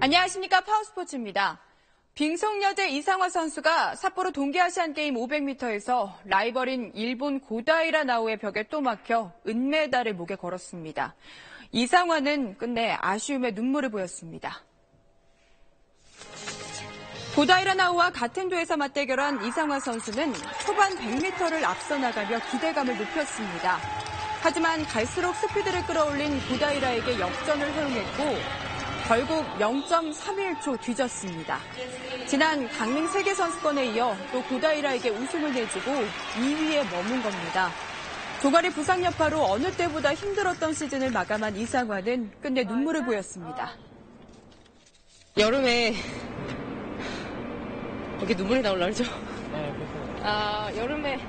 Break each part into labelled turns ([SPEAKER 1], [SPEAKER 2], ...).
[SPEAKER 1] 안녕하십니까. 파워스포츠입니다. 빙속여제 이상화 선수가 삿포로 동계아시안게임 500m에서 라이벌인 일본 고다이라 나오의 벽에 또 막혀 은메달을 목에 걸었습니다. 이상화는 끝내 아쉬움에 눈물을 보였습니다. 고다이라 나오와 같은 도에서 맞대결한 이상화 선수는 초반 100m를 앞서 나가며 기대감을 높였습니다. 하지만 갈수록 스피드를 끌어올린 고다이라에게 역전을 허용했고 결국 0.31초 뒤졌습니다. 지난 강릉 세계선수권에 이어 또 고다이라에게 우승을 내주고 2위에 머문 겁니다. 조가리 부상 여파로 어느 때보다 힘들었던 시즌을 마감한 이상화는 끝내 눈물을 보였습니다.
[SPEAKER 2] 여름에 이렇게 눈물이 나올라 그러죠? 여름에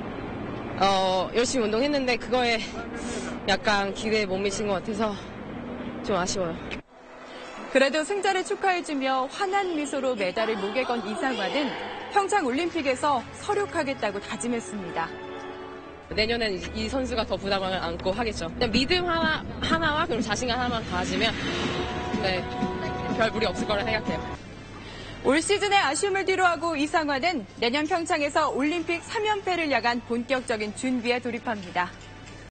[SPEAKER 2] 열심히 운동했는데 그거에 약간 기대에 못 미친 것 같아서 좀 아쉬워요.
[SPEAKER 1] 그래도 승자를 축하해주며 환한 미소로 메달을 목에 건 이상화는 평창 올림픽에서 서력하겠다고 다짐했습니다.
[SPEAKER 2] 내년엔 이 선수가 더 부담을 안고 하겠죠. 그냥 믿음 하나와 그리고 자신감 하나만 가지면 별 무리 없을 거라 생각해요.
[SPEAKER 1] 올 시즌의 아쉬움을 뒤로하고 이상화는 내년 평창에서 올림픽 3연패를 향한 본격적인 준비에 돌입합니다.